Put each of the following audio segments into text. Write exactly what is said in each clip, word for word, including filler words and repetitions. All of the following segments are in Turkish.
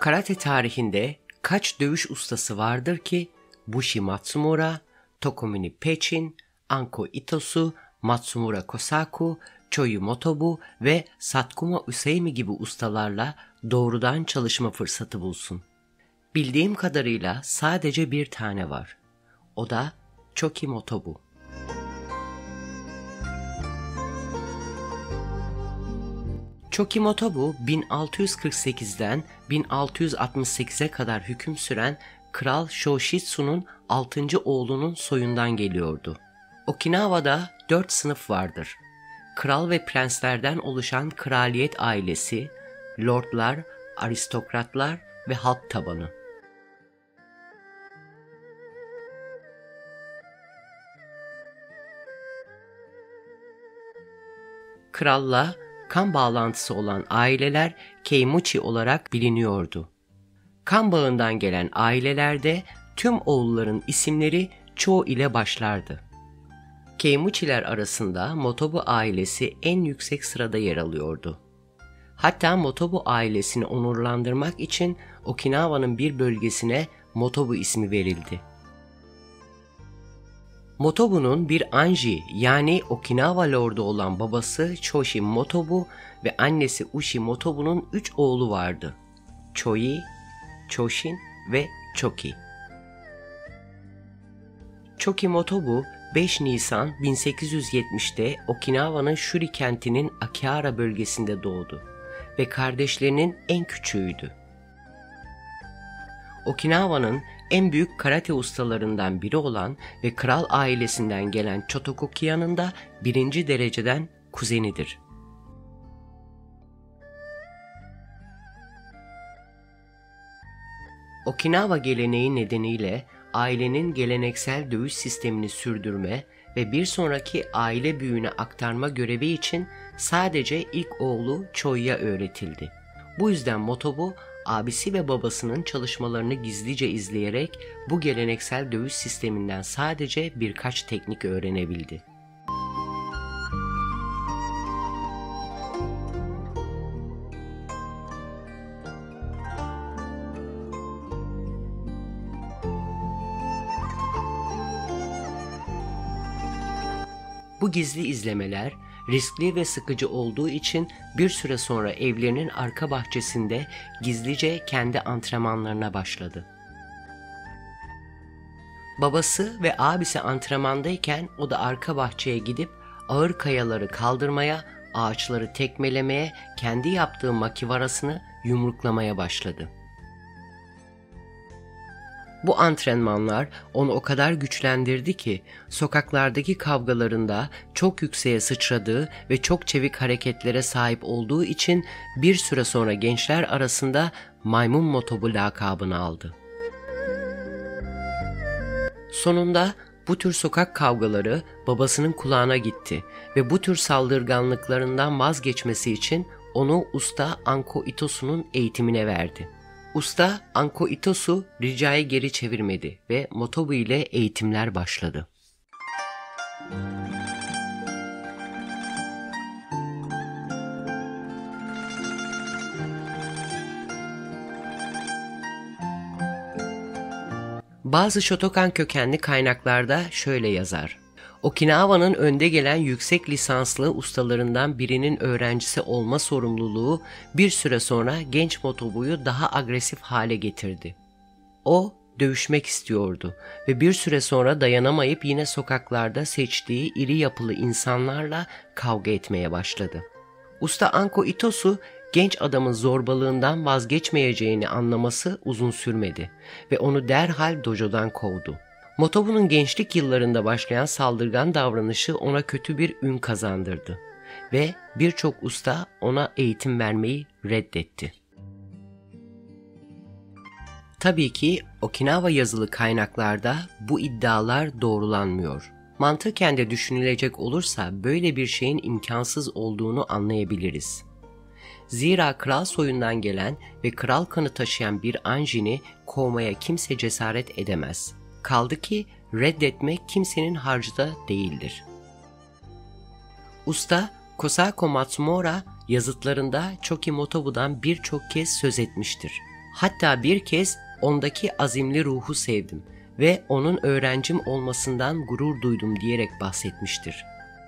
Karate tarihinde kaç dövüş ustası vardır ki Bushi Matsumura, Tokumine Peichin, Anko Itosu, Matsumura Kosaku, Choyu Motobu ve Satkuma Useimi gibi ustalarla doğrudan çalışma fırsatı bulsun? Bildiğim kadarıyla sadece bir tane var. O da Choki Motobu. Choki Motobu bin altı yüz kırk sekizden bin altı yüz altmış sekize kadar hüküm süren Kral Shoshitsu'nun altıncı oğlunun soyundan geliyordu. Okinawa'da dört sınıf vardır. Kral ve prenslerden oluşan kraliyet ailesi, lordlar, aristokratlar ve halk tabanı. Kralla kan bağlantısı olan aileler Keimuchi olarak biliniyordu. Kan bağından gelen ailelerde tüm oğulların isimleri Cho ile başlardı. Keimuchi'ler arasında Motobu ailesi en yüksek sırada yer alıyordu. Hatta Motobu ailesini onurlandırmak için Okinawa'nın bir bölgesine Motobu ismi verildi. Motobu'nun bir Anji yani Okinawa Lordu olan babası Choshi Motobu ve annesi Ushi Motobu'nun üç oğlu vardı. Choi, Choshin ve Choki. Choki Motobu beş Nisan bin sekiz yüz yetmişte Okinawa'nın Shuri kentinin Akihara bölgesinde doğdu ve kardeşlerinin en küçüğüydü. Okinawa'nın en büyük karate ustalarından biri olan ve kral ailesinden gelen Chotoku Kiya'nın da birinci dereceden kuzenidir. Okinawa geleneği nedeniyle ailenin geleneksel dövüş sistemini sürdürme ve bir sonraki aile büyüğüne aktarma görevi için sadece ilk oğlu Choi'ya öğretildi. Bu yüzden Motobu, abisi ve babasının çalışmalarını gizlice izleyerek bu geleneksel dövüş sisteminden sadece birkaç teknik öğrenebildi. Bu gizli izlemeler riskli ve sıkıcı olduğu için bir süre sonra evlerinin arka bahçesinde gizlice kendi antrenmanlarına başladı. Babası ve abisi antrenmandayken o da arka bahçeye gidip ağır kayaları kaldırmaya, ağaçları tekmelemeye, kendi yaptığı makivarasını yumruklamaya başladı. Bu antrenmanlar onu o kadar güçlendirdi ki sokaklardaki kavgalarında çok yükseğe sıçradığı ve çok çevik hareketlere sahip olduğu için bir süre sonra gençler arasında Maymun Motobu lakabını aldı. Sonunda bu tür sokak kavgaları babasının kulağına gitti ve bu tür saldırganlıklarından vazgeçmesi için onu usta Anko Itosu'nun eğitimine verdi. Usta Anko Itosu ricayı geri çevirmedi ve Motobu ile eğitimler başladı. Bazı Shotokan kökenli kaynaklarda şöyle yazar: Okinawa'nın önde gelen yüksek lisanslı ustalarından birinin öğrencisi olma sorumluluğu bir süre sonra genç Motobu'yu daha agresif hale getirdi. O dövüşmek istiyordu ve bir süre sonra dayanamayıp yine sokaklarda seçtiği iri yapılı insanlarla kavga etmeye başladı. Usta Anko Itosu genç adamın zorbalığından vazgeçmeyeceğini anlaması uzun sürmedi ve onu derhal dojodan kovdu. Motobu'nun gençlik yıllarında başlayan saldırgan davranışı ona kötü bir ün kazandırdı ve birçok usta ona eğitim vermeyi reddetti. Tabii ki Okinawa yazılı kaynaklarda bu iddialar doğrulanmıyor. Mantıken de düşünülecek olursa böyle bir şeyin imkansız olduğunu anlayabiliriz. Zira kral soyundan gelen ve kral kanı taşıyan bir Anjin'i kovmaya kimse cesaret edemez. Kaldı ki reddetmek kimsenin harcı da değildir. Usta Kosako Matsumura yazıtlarında Choki Motobu'dan birçok kez söz etmiştir. Hatta bir kez ondaki azimli ruhu sevdim ve onun öğrencim olmasından gurur duydum diyerek bahsetmiştir.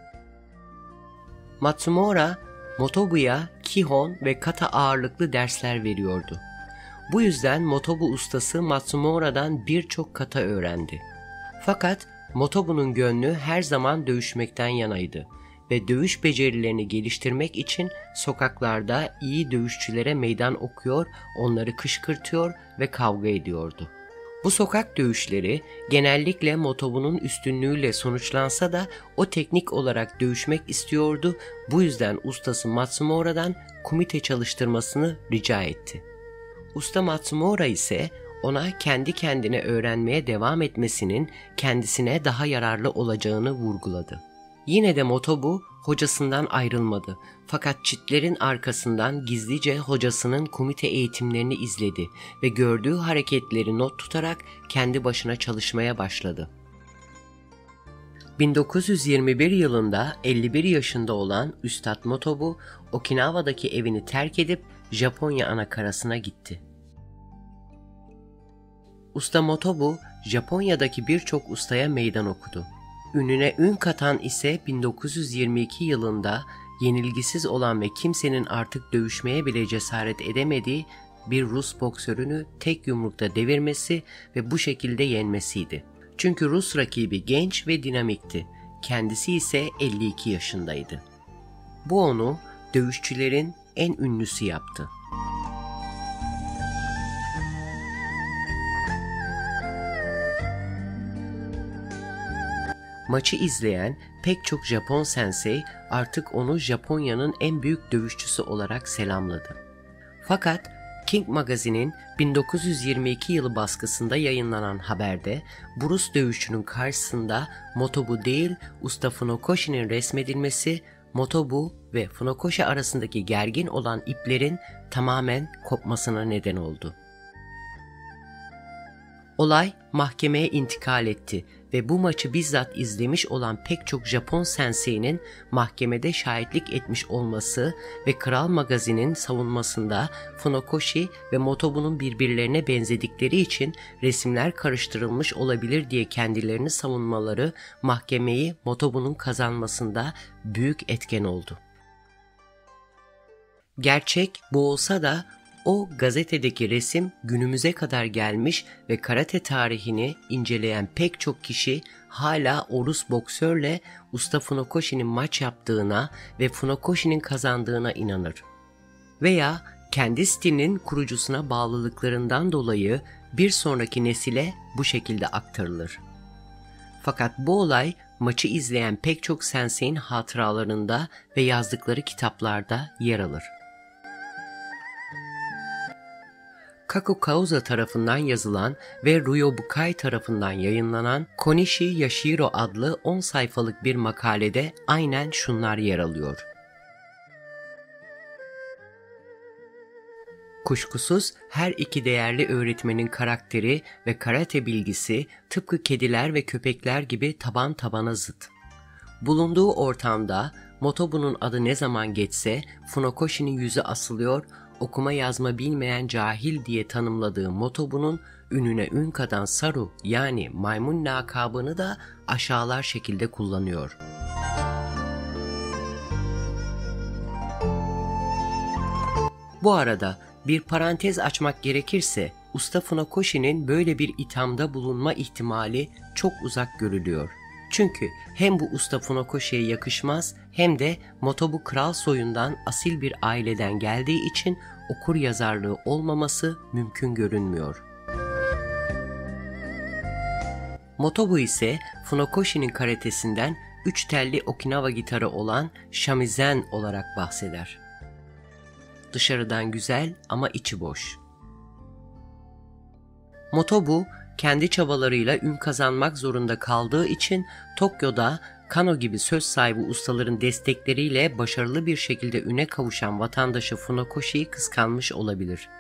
Matsumora, Motobu'ya Kihon ve kata ağırlıklı dersler veriyordu. Bu yüzden Motobu ustası Matsumora'dan birçok kata öğrendi. Fakat Motobu'nun gönlü her zaman dövüşmekten yanaydı ve dövüş becerilerini geliştirmek için sokaklarda iyi dövüşçülere meydan okuyor, onları kışkırtıyor ve kavga ediyordu. Bu sokak dövüşleri genellikle Motobu'nun üstünlüğüyle sonuçlansa da o teknik olarak dövüşmek istiyordu. Bu yüzden ustası Matsumora'dan kumite çalıştırmasını rica etti. Usta Matsumora ise ona kendi kendine öğrenmeye devam etmesinin kendisine daha yararlı olacağını vurguladı. Yine de Motobu hocasından ayrılmadı. Fakat çitlerin arkasından gizlice hocasının kumite eğitimlerini izledi ve gördüğü hareketleri not tutarak kendi başına çalışmaya başladı. bin dokuz yüz yirmi bir yılında elli bir yaşında olan Üstad Motobu, Okinawa'daki evini terk edip Japonya anakarasına gitti. Usta Motobu, Japonya'daki birçok ustaya meydan okudu. Ününe ün katan ise bin dokuz yüz yirmi iki yılında yenilgisiz olan ve kimsenin artık dövüşmeye bile cesaret edemediği bir Rus boksörünü tek yumrukta devirmesi ve bu şekilde yenmesiydi. Çünkü Rus rakibi genç ve dinamikti. Kendisi ise elli iki yaşındaydı. Bu onu dövüşçülerin en ünlüsü yaptı. Maçı izleyen pek çok Japon sensei artık onu Japonya'nın en büyük dövüşçüsü olarak selamladı. Fakat King Magazine'in bin dokuz yüz yirmi iki yılı baskısında yayınlanan haberde bu Rus dövüşçünün karşısında Motobu değil Usta Funokoshi'nin resmedilmesi, Motobu ve Funakoshi arasındaki gergin olan iplerin tamamen kopmasına neden oldu. Olay mahkemeye intikal etti ve bu maçı bizzat izlemiş olan pek çok Japon sensei'nin mahkemede şahitlik etmiş olması ve Kral Magazine'in savunmasında Funakoshi ve Motobu'nun birbirlerine benzedikleri için resimler karıştırılmış olabilir diye kendilerini savunmaları mahkemeyi Motobu'nun kazanmasında büyük etken oldu. Gerçek bu olsa da o gazetedeki resim günümüze kadar gelmiş ve karate tarihini inceleyen pek çok kişi hala o Rus boksörle Usta Funokoshi'nin maç yaptığına ve Funokoshi'nin kazandığına inanır. Veya kendi stilinin kurucusuna bağlılıklarından dolayı bir sonraki nesile bu şekilde aktarılır. Fakat bu olay maçı izleyen pek çok sensei'nin hatıralarında ve yazdıkları kitaplarda yer alır. Kaku Kauza tarafından yazılan ve Ryo Bukai tarafından yayınlanan Konishi Yashiro adlı on sayfalık bir makalede aynen şunlar yer alıyor. Kuşkusuz her iki değerli öğretmenin karakteri ve karate bilgisi tıpkı kediler ve köpekler gibi taban tabana zıt. Bulunduğu ortamda Motobu'nun adı ne zaman geçse Funokoshi'nin yüzü asılıyor, okuma yazma bilmeyen cahil diye tanımladığı Motobu'nun ününe ün katan Saru yani maymun lakabını da aşağılar şekilde kullanıyor. Bu arada bir parantez açmak gerekirse Usta Funokoshi'nin böyle bir ithamda bulunma ihtimali çok uzak görülüyor. Çünkü hem bu Usta Funokoshi'ye yakışmaz hem de Motobu kral soyundan asil bir aileden geldiği için okur yazarlığı olmaması mümkün görünmüyor. Motobu ise Funokoshi'nin karatesinden üç telli Okinawa gitarı olan shamisen olarak bahseder. Dışarıdan güzel ama içi boş. Motobu kendi çabalarıyla ün kazanmak zorunda kaldığı için Tokyo'da Kano gibi söz sahibi ustaların destekleriyle başarılı bir şekilde üne kavuşan vatandaşı Funokoshi'yi kıskanmış olabilir.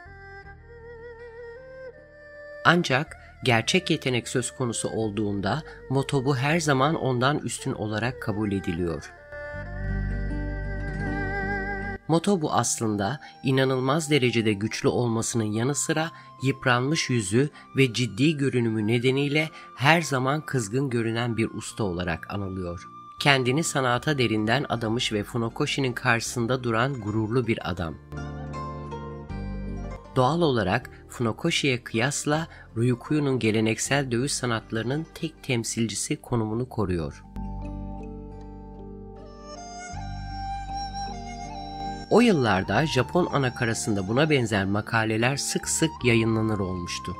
Ancak gerçek yetenek söz konusu olduğunda Motobu her zaman ondan üstün olarak kabul ediliyor. Motobu aslında inanılmaz derecede güçlü olmasının yanı sıra yıpranmış yüzü ve ciddi görünümü nedeniyle her zaman kızgın görünen bir usta olarak anılıyor. Kendini sanata derinden adamış ve Funokoshi'nin karşısında duran gururlu bir adam. Doğal olarak Funokoshi'ye kıyasla Ryukyu'nun geleneksel dövüş sanatlarının tek temsilcisi konumunu koruyor. O yıllarda Japon anakarasında buna benzer makaleler sık sık yayınlanır olmuştu.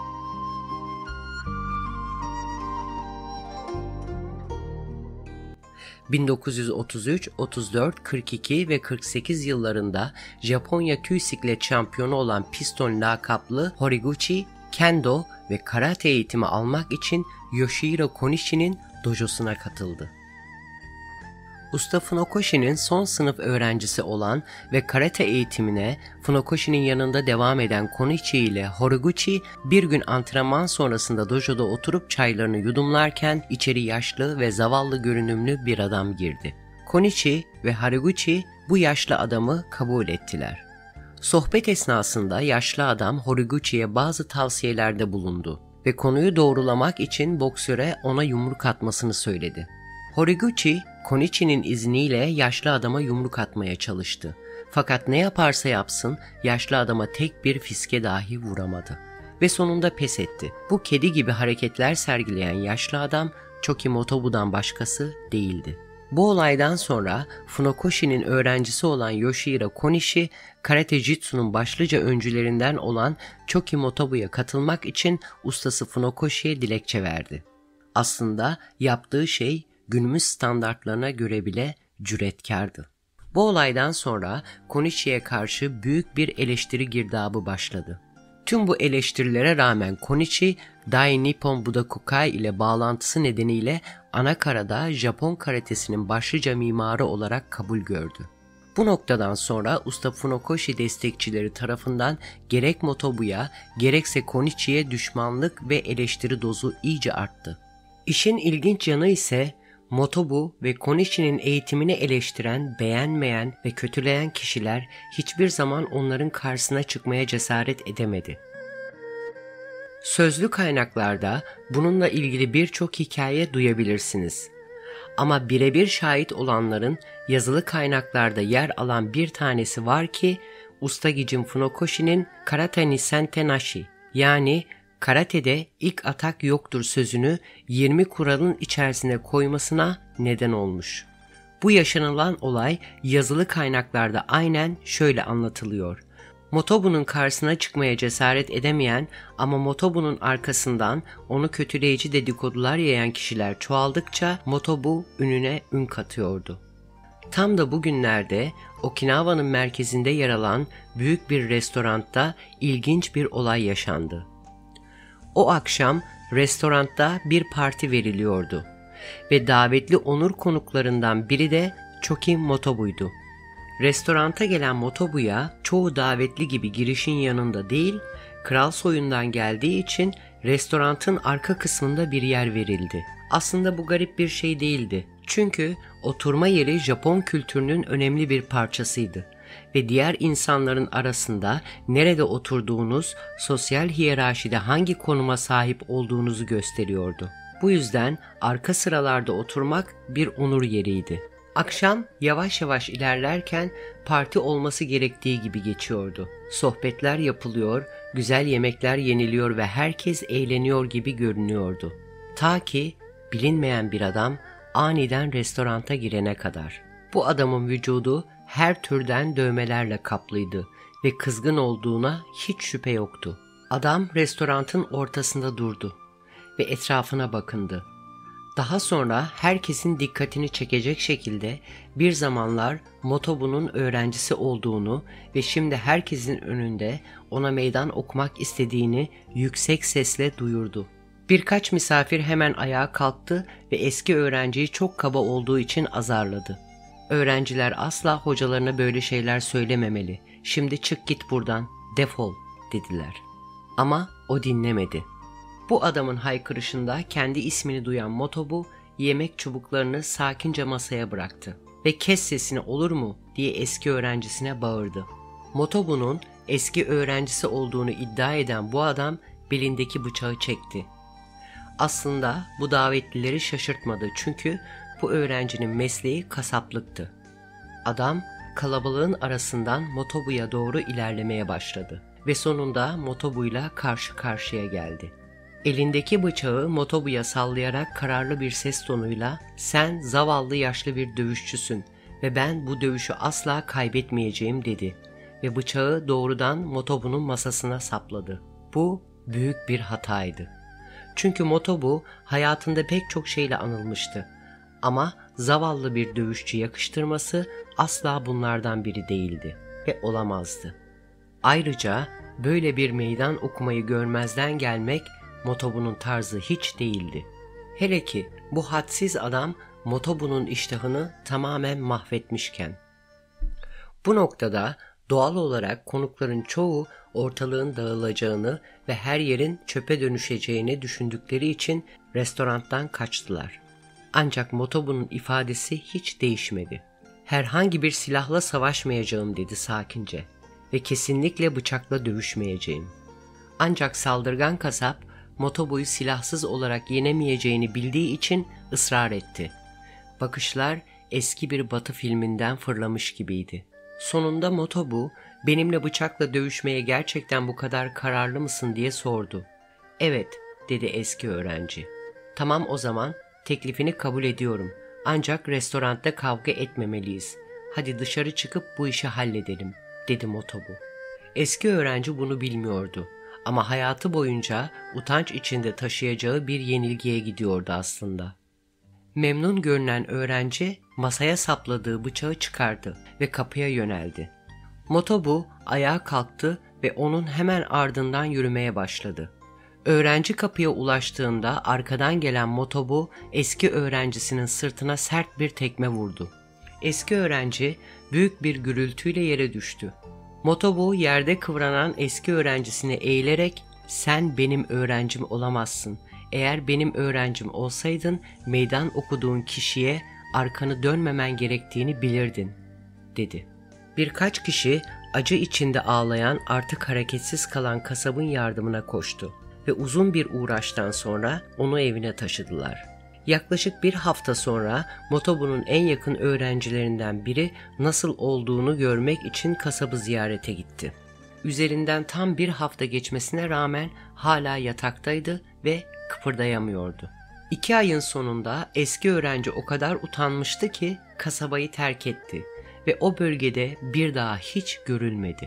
bin dokuz yüz otuz üç, otuz dört, kırk iki ve kırk sekiz yıllarında Japonya tüy siklet şampiyonu olan Piston lakaplı Horiguchi, kendo ve karate eğitimi almak için Yoshihiro Konishi'nin dojosuna katıldı. Usta Funokoshi'nin son sınıf öğrencisi olan ve karate eğitimine Funokoshi'nin yanında devam eden Konichi ile Horiguchi bir gün antrenman sonrasında dojoda oturup çaylarını yudumlarken içeri yaşlı ve zavallı görünümlü bir adam girdi. Konichi ve Horiguchi bu yaşlı adamı kabul ettiler. Sohbet esnasında yaşlı adam Horiguchi'ye bazı tavsiyelerde bulundu ve konuyu doğrulamak için boksöre ona yumruk atmasını söyledi. Horiguchi, Konichi'nin izniyle yaşlı adama yumruk atmaya çalıştı. Fakat ne yaparsa yapsın yaşlı adama tek bir fiske dahi vuramadı. Ve sonunda pes etti. Bu kedi gibi hareketler sergileyen yaşlı adam Choki Motobu'dan başkası değildi. Bu olaydan sonra Funokoshi'nin öğrencisi olan Yoshihiro Konishi, Karate Jitsu'nun başlıca öncülerinden olan Choki Motobu'ya katılmak için ustası Funokoshi'ye dilekçe verdi. Aslında yaptığı şey günümüz standartlarına göre bile cüretkardı. Bu olaydan sonra Konishi'ye karşı büyük bir eleştiri girdabı başladı. Tüm bu eleştirilere rağmen Konishi, Dai Nippon Budokai ile bağlantısı nedeniyle anakarada Japon karatesinin başlıca mimarı olarak kabul gördü. Bu noktadan sonra Usta Funokoshi destekçileri tarafından gerek Motobu'ya gerekse Konichi'ye düşmanlık ve eleştiri dozu iyice arttı. İşin ilginç yanı ise Motobu ve Konishi'nin eğitimini eleştiren, beğenmeyen ve kötüleyen kişiler hiçbir zaman onların karşısına çıkmaya cesaret edemedi. Sözlü kaynaklarda bununla ilgili birçok hikaye duyabilirsiniz. Ama birebir şahit olanların yazılı kaynaklarda yer alan bir tanesi var ki Usta Gicin Funokoshi'nin Karate ni Sentenashi, yani karatede ilk atak yoktur sözünü yirmi kuralın içerisine koymasına neden olmuş. Bu yaşanılan olay yazılı kaynaklarda aynen şöyle anlatılıyor. Motobu'nun karşısına çıkmaya cesaret edemeyen ama Motobu'nun arkasından onu kötüleyici dedikodular yayan kişiler çoğaldıkça Motobu ününe ün katıyordu. Tam da bugünlerde Okinawa'nın merkezinde yer alan büyük bir restoranda ilginç bir olay yaşandı. O akşam restoranda bir parti veriliyordu ve davetli onur konuklarından biri de Choki Motobu'ydu. Restoranta gelen Motobu'ya çoğu davetli gibi girişin yanında değil, kral soyundan geldiği için restorantın arka kısmında bir yer verildi. Aslında bu garip bir şey değildi. Çünkü oturma yeri Japon kültürünün önemli bir parçasıydı ve diğer insanların arasında nerede oturduğunuz, sosyal hiyerarşide hangi konuma sahip olduğunuzu gösteriyordu. Bu yüzden arka sıralarda oturmak bir onur yeriydi. Akşam yavaş yavaş ilerlerken parti olması gerektiği gibi geçiyordu. Sohbetler yapılıyor, güzel yemekler yeniliyor ve herkes eğleniyor gibi görünüyordu. Ta ki bilinmeyen bir adam aniden restoranta girene kadar. Bu adamın vücudu her türden dövmelerle kaplıydı ve kızgın olduğuna hiç şüphe yoktu. Adam restorantın ortasında durdu ve etrafına bakındı. Daha sonra herkesin dikkatini çekecek şekilde bir zamanlar Motobu'nun öğrencisi olduğunu ve şimdi herkesin önünde ona meydan okumak istediğini yüksek sesle duyurdu. Birkaç misafir hemen ayağa kalktı ve eski öğrenciyi çok kaba olduğu için azarladı. Öğrenciler asla hocalarına böyle şeyler söylememeli. Şimdi çık git buradan, defol dediler. Ama o dinlemedi. Bu adamın haykırışında kendi ismini duyan Motobu yemek çubuklarını sakince masaya bıraktı. ve "Kes sesini, olur mu?" diye eski öğrencisine bağırdı. Motobu'nun eski öğrencisi olduğunu iddia eden bu adam belindeki bıçağı çekti. Aslında bu davetlileri şaşırtmadı çünkü bu öğrencinin mesleği kasaplıktı. Adam kalabalığın arasından Motobu'ya doğru ilerlemeye başladı ve sonunda Motobu'yla karşı karşıya geldi. Elindeki bıçağı Motobu'ya sallayarak kararlı bir ses tonuyla "Sen zavallı yaşlı bir dövüşçüsün ve ben bu dövüşü asla kaybetmeyeceğim" dedi ve bıçağı doğrudan Motobu'nun masasına sapladı. Bu büyük bir hataydı. Çünkü Motobu hayatında pek çok şeyle anılmıştı. Ama zavallı bir dövüşçü yakıştırması asla bunlardan biri değildi ve olamazdı. Ayrıca böyle bir meydan okumayı görmezden gelmek Motobu'nun tarzı hiç değildi. Hele ki bu hadsiz adam Motobu'nun iştahını tamamen mahvetmişken. Bu noktada doğal olarak konukların çoğu ortalığın dağılacağını ve her yerin çöpe dönüşeceğini düşündükleri için restorandan kaçtılar. Ancak Motobu'nun ifadesi hiç değişmedi. "Herhangi bir silahla savaşmayacağım" dedi sakince ve "kesinlikle bıçakla dövüşmeyeceğim." Ancak saldırgan kasap Motobu'yu silahsız olarak yenemeyeceğini bildiği için ısrar etti. Bakışlar eski bir Batı filminden fırlamış gibiydi. Sonunda Motobu, "Benimle bıçakla dövüşmeye gerçekten bu kadar kararlı mısın?" diye sordu. "Evet," dedi eski öğrenci. "Tamam, o zaman teklifini kabul ediyorum. Ancak restoranda kavga etmemeliyiz. Hadi dışarı çıkıp bu işi halledelim," dedi Motobu. Eski öğrenci bunu bilmiyordu ama hayatı boyunca utanç içinde taşıyacağı bir yenilgiye gidiyordu aslında. Memnun görünen öğrenci masaya sapladığı bıçağı çıkardı ve kapıya yöneldi. Motobu ayağa kalktı ve onun hemen ardından yürümeye başladı. Öğrenci kapıya ulaştığında arkadan gelen Motobu eski öğrencisinin sırtına sert bir tekme vurdu. Eski öğrenci büyük bir gürültüyle yere düştü. Motobu yerde kıvranan eski öğrencisine eğilerek "Sen benim öğrencim olamazsın. Eğer benim öğrencim olsaydın meydan okuduğun kişiye arkanı dönmemen gerektiğini bilirdin," dedi. Birkaç kişi acı içinde ağlayan, artık hareketsiz kalan kasabın yardımına koştu ve uzun bir uğraştan sonra onu evine taşıdılar. Yaklaşık bir hafta sonra Motobu'nun en yakın öğrencilerinden biri nasıl olduğunu görmek için kasabı ziyarete gitti. Üzerinden tam bir hafta geçmesine rağmen hala yataktaydı ve kıpırdayamıyordu. İki ayın sonunda eski öğrenci o kadar utanmıştı ki kasabayı terk etti ve o bölgede bir daha hiç görülmedi.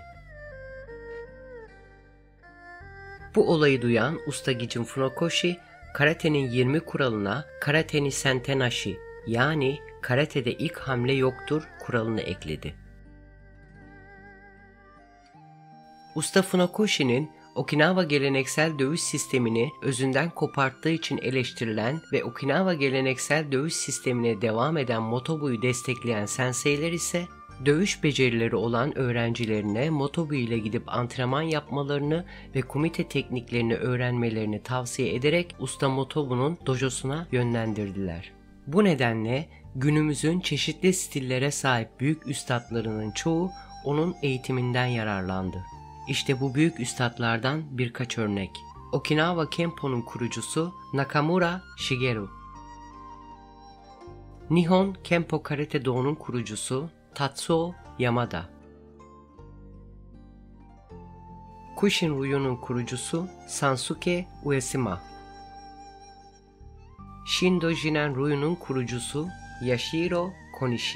Bu olayı duyan usta Gijin Funakoshi, karatenin yirmi kuralına Karate ni Sentenashi, yani karatede ilk hamle yoktur kuralını ekledi. Usta Funakoshi'nin Okinawa geleneksel dövüş sistemini özünden koparttığı için eleştirilen ve Okinawa geleneksel dövüş sistemine devam eden Motobu'yu destekleyen senseiler ise dövüş becerileri olan öğrencilerine Motobu ile gidip antrenman yapmalarını ve kumite tekniklerini öğrenmelerini tavsiye ederek Usta Motobu'nun dojosuna yönlendirdiler. Bu nedenle günümüzün çeşitli stillere sahip büyük üstadlarının çoğu onun eğitiminden yararlandı. İşte bu büyük üstadlardan birkaç örnek. Okinawa Kenpo'nun kurucusu Nakamura Shigeru. Nihon Kenpo Karate Do'nun kurucusu Tatsuo Yamada. Kushin Ryu'nun kurucusu Sansuke Uesima. Shindo Jinen Ryu'nun kurucusu Yashiro Konishi.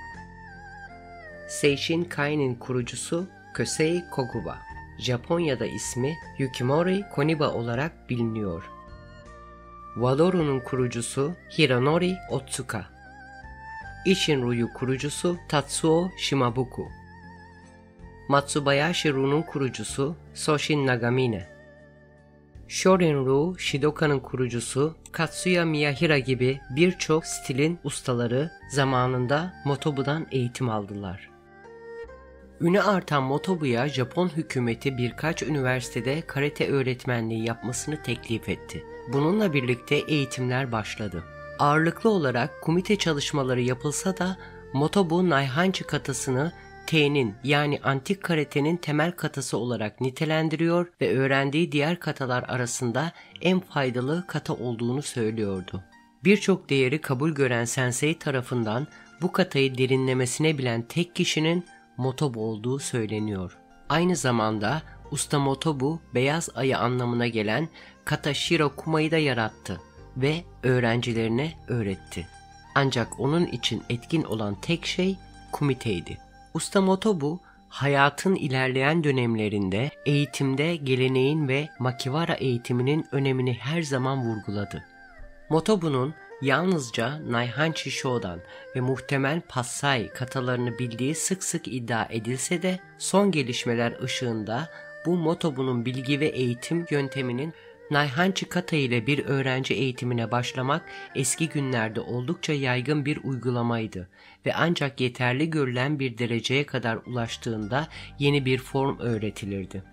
Seishin Kai'nin kurucusu Kosei Kokuba. Japonya'da ismi Yukimori Koniba olarak biliniyor. Wadoru'nun kurucusu Hironori Otsuka. Isshin Ryu kurucusu Tatsuo Shimabuku. Matsubayashi Ru'nun kurucusu Soshin Nagamine. Shorin Ryu Shidoka'nın kurucusu Katsuya Miyahira gibi birçok stilin ustaları zamanında Motobu'dan eğitim aldılar. Ünü artan Motobu'ya Japon hükümeti birkaç üniversitede karate öğretmenliği yapmasını teklif etti. Bununla birlikte eğitimler başladı. Ağırlıklı olarak kumite çalışmaları yapılsa da Motobu Naihanchi katasını T'nin yani antik karatenin temel katası olarak nitelendiriyor ve öğrendiği diğer katalar arasında en faydalı kata olduğunu söylüyordu. Birçok değeri kabul gören sensei tarafından bu katayı derinlemesine bilen tek kişinin Motobu olduğu söyleniyor. Aynı zamanda Usta Motobu, beyaz ayı anlamına gelen kata Shirakuma'yı da yarattı ve öğrencilerine öğretti. Ancak onun için etkin olan tek şey kumiteydi. Usta Motobu, hayatın ilerleyen dönemlerinde eğitimde geleneğin ve makiwara eğitiminin önemini her zaman vurguladı. Motobu'nun yalnızca Naihanchi Shodan ve muhtemel Passai katalarını bildiği sık sık iddia edilse de son gelişmeler ışığında bu Motobu'nun bilgi ve eğitim yönteminin Naihanchi kata ile bir öğrenci eğitimine başlamak eski günlerde oldukça yaygın bir uygulamaydı ve ancak yeterli görülen bir dereceye kadar ulaştığında yeni bir form öğretilirdi.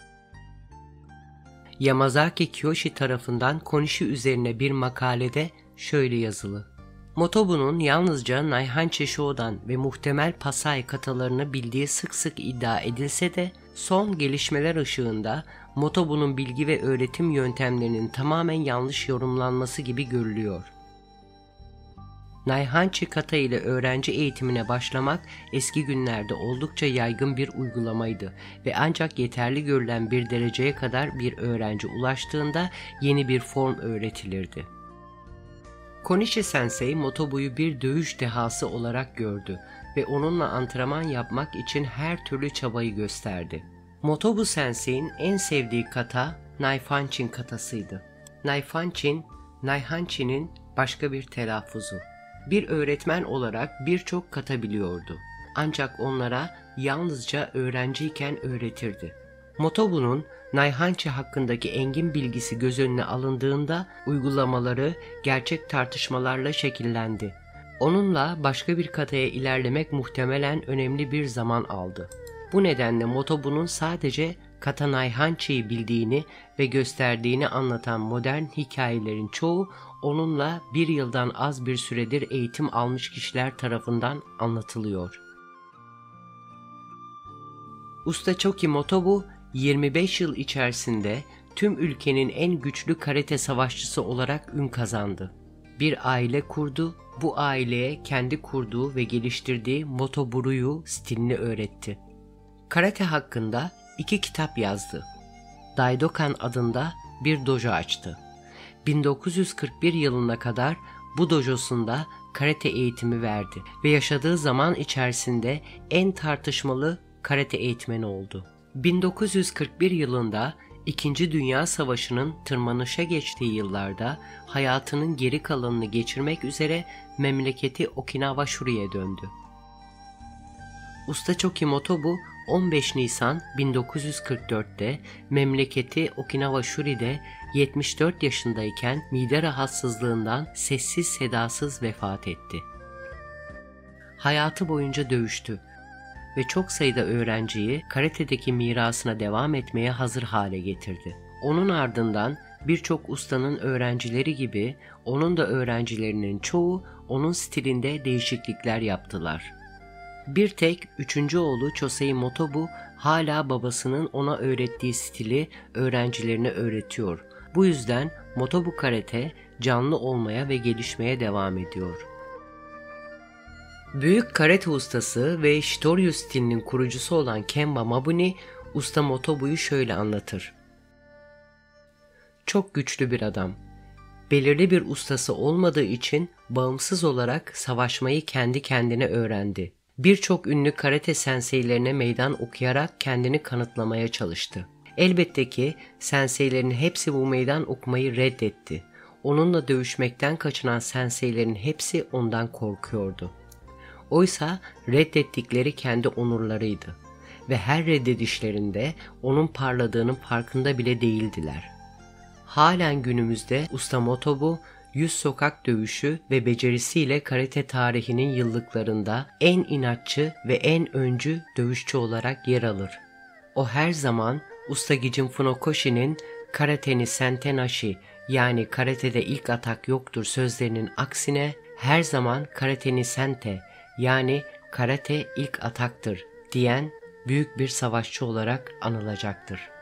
Yamazaki Kiyoshi tarafından Konishi üzerine bir makalede şöyle yazılı: Motobu'nun yalnızca Naihanchi Shodan ve muhtemel Passai katalarını bildiği sık sık iddia edilse de son gelişmeler ışığında Motobu'nun bilgi ve öğretim yöntemlerinin tamamen yanlış yorumlanması gibi görülüyor. Naihanchi kata ile öğrenci eğitimine başlamak eski günlerde oldukça yaygın bir uygulamaydı ve ancak yeterli görülen bir dereceye kadar bir öğrenci ulaştığında yeni bir form öğretilirdi. Konishi Sensei Motobu'yu bir dövüş dehası olarak gördü ve onunla antrenman yapmak için her türlü çabayı gösterdi. Motobu Sensei'nin en sevdiği kata Naifanchin katasıydı. Naifanchin, Naihanchi'nin başka bir telaffuzu. Bir öğretmen olarak birçok kata biliyordu. Ancak onlara yalnızca öğrenciyken öğretirdi. Motobu'nun Naihanchi hakkındaki engin bilgisi göz önüne alındığında uygulamaları gerçek tartışmalarla şekillendi. Onunla başka bir kataya ilerlemek muhtemelen önemli bir zaman aldı. Bu nedenle Motobu'nun sadece kata Naihanchi'yi bildiğini ve gösterdiğini anlatan modern hikayelerin çoğu onunla bir yıldan az bir süredir eğitim almış kişiler tarafından anlatılıyor. Usta Choki Motobu yirmi beş yıl içerisinde tüm ülkenin en güçlü karate savaşçısı olarak ün kazandı. Bir aile kurdu, bu aileye kendi kurduğu ve geliştirdiği Motoburuyu stilini öğretti. Karate hakkında iki kitap yazdı. Daidokan adında bir dojo açtı. bin dokuz yüz kırk bir yılına kadar bu dojosunda karate eğitimi verdi ve yaşadığı zaman içerisinde en tartışmalı karate eğitmeni oldu. bin dokuz yüz kırk bir yılında İkinci Dünya Savaşı'nın tırmanışa geçtiği yıllarda hayatının geri kalanını geçirmek üzere memleketi Okinawa Shuri'ye döndü. Usta Choki Motobu on beş Nisan bin dokuz yüz kırk dört'te memleketi Okinawa Shuri'de yetmiş dört yaşındayken mide rahatsızlığından sessiz sedasız vefat etti. Hayatı boyunca dövüştü ve çok sayıda öğrenciyi karate'deki mirasına devam etmeye hazır hale getirdi. Onun ardından birçok ustanın öğrencileri gibi onun da öğrencilerinin çoğu onun stilinde değişiklikler yaptılar. Bir tek üçüncü oğlu Chosei Motobu hala babasının ona öğrettiği stili öğrencilerine öğretiyor. Bu yüzden Motobu Karate canlı olmaya ve gelişmeye devam ediyor. Büyük karate ustası ve Shitoryu stilinin kurucusu olan Kenba Mabuni, Usta Motobu'yu şöyle anlatır. Çok güçlü bir adam. Belirli bir ustası olmadığı için bağımsız olarak savaşmayı kendi kendine öğrendi. Birçok ünlü karate senseilerine meydan okuyarak kendini kanıtlamaya çalıştı. Elbette ki senseilerin hepsi bu meydan okumayı reddetti. Onunla dövüşmekten kaçınan senseilerin hepsi ondan korkuyordu. Oysa reddettikleri kendi onurlarıydı ve her reddedişlerinde onun parladığının farkında bile değildiler. Halen günümüzde Usta Motobu, yüz sokak dövüşü ve becerisiyle karate tarihinin yıllıklarında en inatçı ve en öncü dövüşçü olarak yer alır. O her zaman Usta Gijin Funokoshi'nin "Karateni sentenashi" yani karatede ilk atak yoktur sözlerinin aksine her zaman "Karateni sente" yani karate ilk ataktır diyen büyük bir savaşçı olarak anılacaktır.